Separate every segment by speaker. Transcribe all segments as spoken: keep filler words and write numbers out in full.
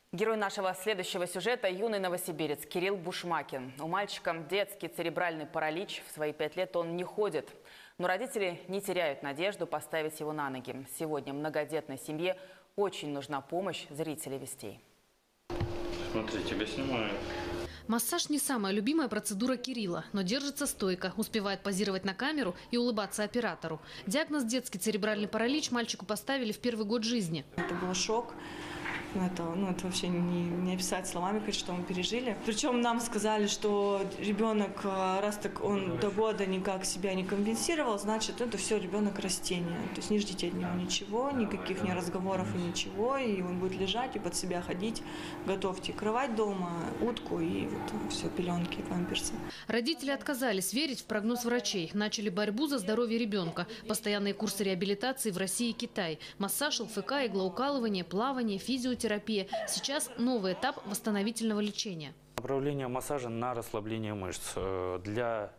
Speaker 1: Герой нашего следующего сюжета – юный новосибирец Кирилл Бушмакин. У мальчика детский церебральный паралич. В свои пять лет он не ходит. Но родители не теряют надежду поставить его на ноги. Сегодня многодетной семье очень нужна помощь зрителей Вестей.
Speaker 2: Смотри, тебя снимают.
Speaker 3: Массаж не самая любимая процедура Кирилла, но держится стойко, успевает позировать на камеру и улыбаться оператору. Диагноз детский церебральный паралич мальчику поставили в первый год жизни.
Speaker 4: Это был шок. Это, ну, это вообще не, не описать словами, что мы пережили. Причем нам сказали, что ребенок, раз так он до года никак себя не компенсировал, значит, это все ребенок растения. То есть не ждите от него ничего, никаких ни разговоров и ничего. И он будет лежать и под себя ходить. Готовьте кровать дома, утку и вот все, пеленки, памперсы.
Speaker 3: Родители отказались верить в прогноз врачей. Начали борьбу за здоровье ребенка. Постоянные курсы реабилитации в России и Китае. Массаж, ЛФК, иглоукалывание, плавание, физиотерапия. Сейчас новый этап восстановительного лечения.
Speaker 2: Направление массажа на расслабление мышц для,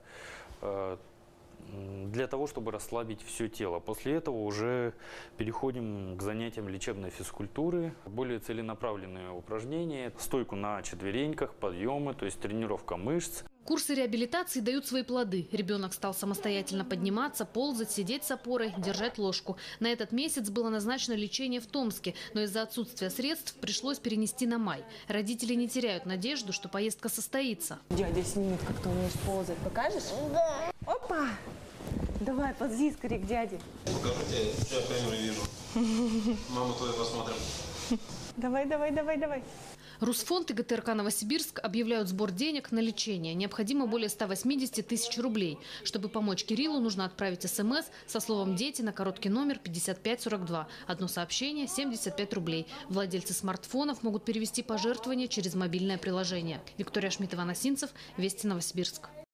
Speaker 2: для того, чтобы расслабить все тело. После этого уже переходим к занятиям лечебной физкультуры. Более целенаправленные упражнения, стойку на четвереньках, подъемы, то есть тренировка мышц.
Speaker 3: Курсы реабилитации дают свои плоды. Ребенок стал самостоятельно подниматься, ползать, сидеть с опорой, держать ложку. На этот месяц было назначено лечение в Томске, но из-за отсутствия средств пришлось перенести на май. Родители не теряют надежду, что поездка состоится.
Speaker 4: Дядя снимет, как ты умеешь ползать. Покажешь? Да. Опа! Давай, ползи скорее к дяде.
Speaker 5: Покажу тебе, я камеру вижу. Маму твою посмотрим.
Speaker 4: Давай, давай, давай, давай.
Speaker 3: Русфонд и ГТРК Новосибирск объявляют сбор денег на лечение. Необходимо более ста восьмидесяти тысяч рублей. Чтобы помочь Кириллу, нужно отправить СМС со словом «Дети» на короткий номер пятьдесят пять сорок два. Одно сообщение – семьдесят пять рублей. Владельцы смартфонов могут перевести пожертвования через мобильное приложение. Виктория Шмидтова-Носинцев, Вести Новосибирск.